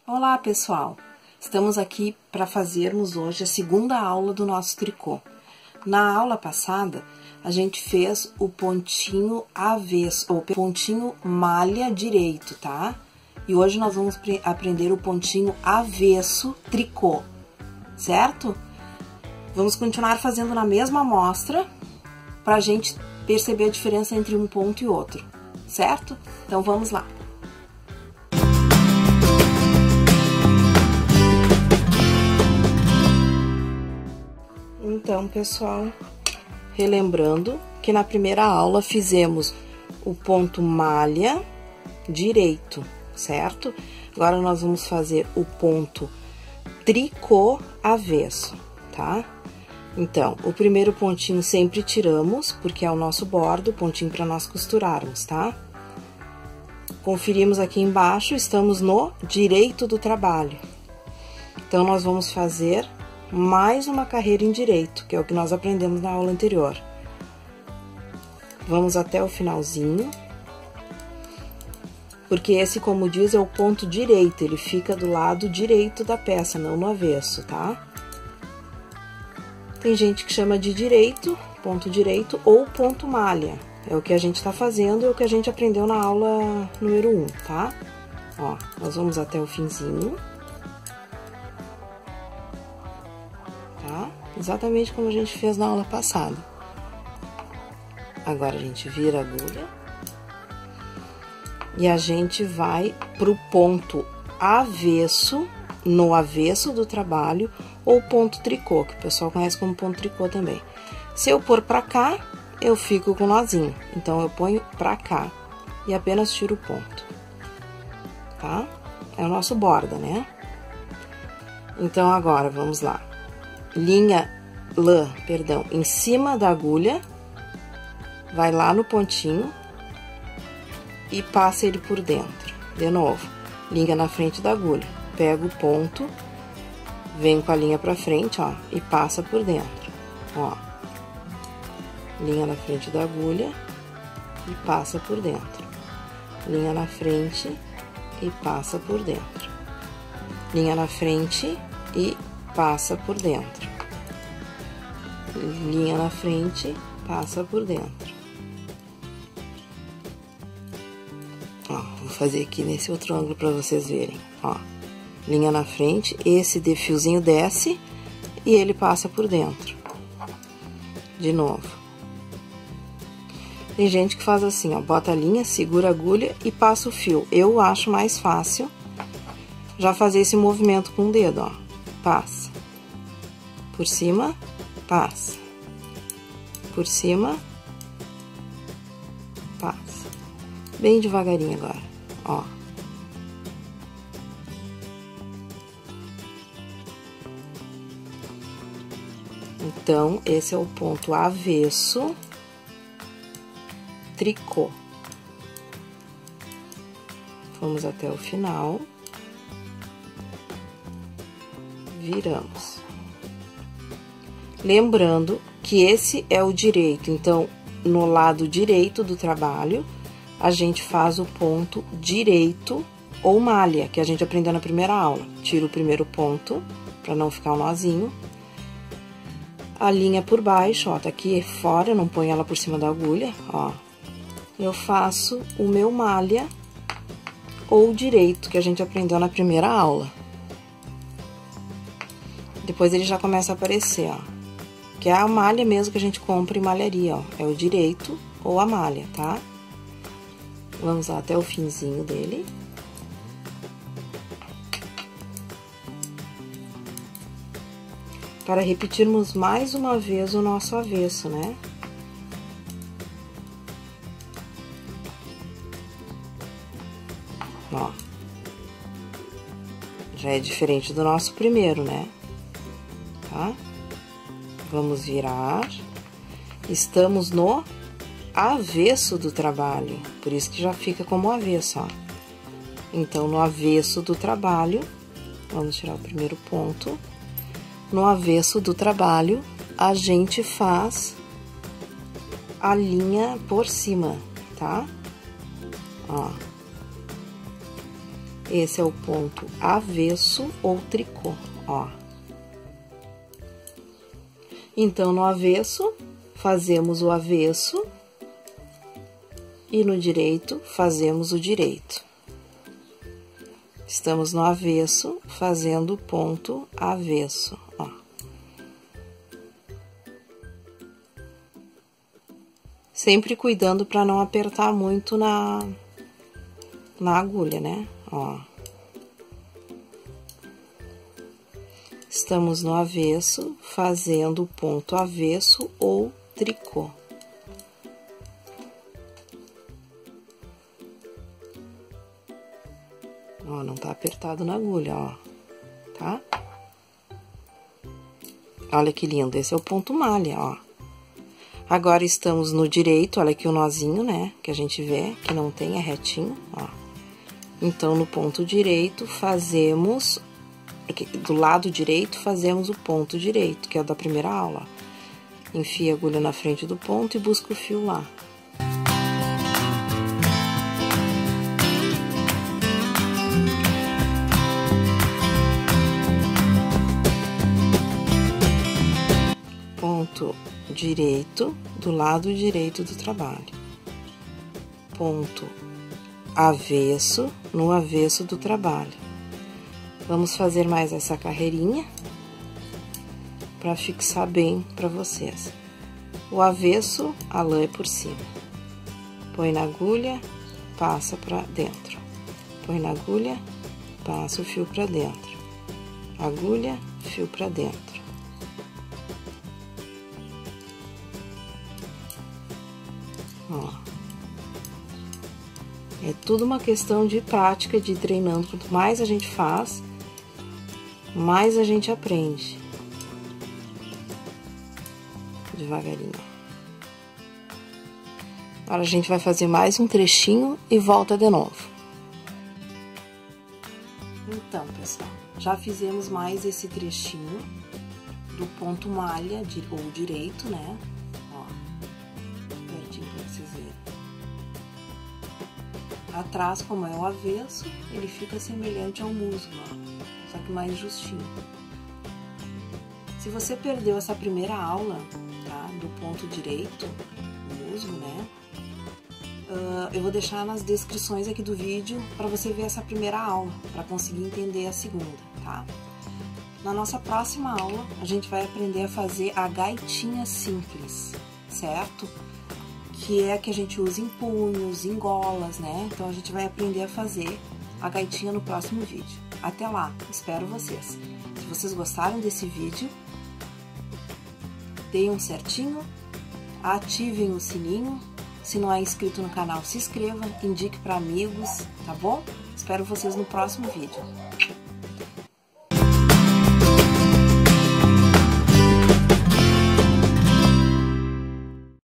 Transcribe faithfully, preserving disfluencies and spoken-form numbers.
Olá, pessoal! Estamos aqui para fazermos hoje a segunda aula do nosso tricô. Na aula passada, a gente fez o pontinho avesso, ou pontinho malha direito, tá? E hoje nós vamos aprender o pontinho avesso tricô, certo? Vamos continuar fazendo na mesma amostra para a gente perceber a diferença entre um ponto e outro, certo? Então, vamos lá! Então, pessoal, relembrando que na primeira aula fizemos o ponto malha direito, certo? Agora nós vamos fazer o ponto tricô avesso, tá? Então, o primeiro pontinho sempre tiramos, porque é o nosso bordo, o pontinho para nós costurarmos, tá? Conferimos aqui embaixo, estamos no direito do trabalho. Então, nós vamos fazer mais uma carreira em direito, que é o que nós aprendemos na aula anterior. Vamos até o finalzinho, porque esse, como diz, é o ponto direito, ele fica do lado direito da peça, não no avesso, tá? Tem gente que chama de direito, ponto direito, ou ponto malha. É o que a gente tá fazendo, é o que a gente aprendeu na aula número um, tá? Ó, nós vamos até o finzinho. Tá? Exatamente como a gente fez na aula passada. Agora, a gente vira a agulha. E a gente vai pro ponto avesso, no avesso do trabalho, ou ponto tricô, que o pessoal conhece como ponto tricô também. Se eu pôr pra cá, eu fico com nozinho. Então, eu ponho pra cá e apenas tiro o ponto. Tá? É o nosso borda, né? Então, agora, vamos lá. Linha lã, perdão, em cima da agulha, vai lá no pontinho e passa ele por dentro. De novo, linha na frente da agulha, pega o ponto, vem com a linha pra frente, ó, e passa por dentro, ó. Linha na frente da agulha e passa por dentro. Linha na frente e passa por dentro. Linha na frente e passa por dentro. Linha na frente, passa por dentro. Ó, vou fazer aqui nesse outro ângulo para vocês verem, ó. Linha na frente, esse de fiozinho desce e ele passa por dentro. De novo. Tem gente que faz assim, ó, bota a linha, segura a agulha e passa o fio. Eu acho mais fácil já fazer esse movimento com o dedo, ó. Passa. Por cima, passa. Por cima, passa. Bem devagarinho agora, ó. Então, esse é o ponto avesso tricô. Vamos até o final. Viramos. Lembrando que esse é o direito, então, no lado direito do trabalho, a gente faz o ponto direito ou malha, que a gente aprendeu na primeira aula. Tiro o primeiro ponto, para não ficar o nozinho. A linha por baixo, ó, tá aqui fora, não ponho ela por cima da agulha, ó. Eu faço o meu malha ou direito, que a gente aprendeu na primeira aula. Depois ele já começa a aparecer, ó. Que é a malha mesmo que a gente compra em malharia, ó. É o direito ou a malha, tá? Vamos lá até o finzinho dele. Para repetirmos mais uma vez o nosso avesso, né? Ó. Já é diferente do nosso primeiro, né? Tá? Vamos virar. Estamos no avesso do trabalho, por isso que já fica como avesso, ó. Então, no avesso do trabalho, vamos tirar o primeiro ponto. No avesso do trabalho, a gente faz a linha por cima, tá? Ó. Esse é o ponto avesso ou tricô, ó. Então, no avesso, fazemos o avesso e no direito, fazemos o direito. Estamos no avesso, fazendo o ponto avesso, ó. Sempre cuidando para não apertar muito na, na agulha, né? Ó. Estamos no avesso, fazendo o ponto avesso ou tricô. Ó, não tá apertado na agulha, ó, tá? Olha que lindo, esse é o ponto malha, ó. Agora estamos no direito, olha aqui o nozinho, né, que a gente vê, que não tem, é retinho, ó. Então, no ponto direito, fazemos, do lado direito, fazemos o ponto direito, que é o da primeira aula. Enfia a agulha na frente do ponto e busca o fio lá. Ponto direito do lado direito do trabalho. Ponto avesso no avesso do trabalho. Vamos fazer mais essa carreirinha para fixar bem para vocês. O avesso, a lã é por cima. Põe na agulha, passa para dentro. Põe na agulha, passa o fio para dentro. Agulha, fio para dentro. Ó. É tudo uma questão de prática, de ir treinando. Quanto mais a gente faz, mais a gente aprende. Devagarinho. Agora a gente vai fazer mais um trechinho e volta de novo. Então, pessoal, já fizemos mais esse trechinho do ponto malha ou direito, né? Ó, pertinho pra vocês verem. Atrás, como é o avesso, ele fica semelhante ao musgo, ó, só que mais justinho. Se você perdeu essa primeira aula, tá, do ponto direito, o musgo, né, uh, eu vou deixar nas descrições aqui do vídeo para você ver essa primeira aula, para conseguir entender a segunda, tá? Na nossa próxima aula, a gente vai aprender a fazer a gaitinha simples, certo? Que é a que a gente usa em punhos, em golas, né? Então, a gente vai aprender a fazer a gaitinha no próximo vídeo. Até lá, espero vocês. Se vocês gostaram desse vídeo, deem um certinho, ativem o sininho. Se não é inscrito no canal, se inscreva, indique para amigos, tá bom? Espero vocês no próximo vídeo.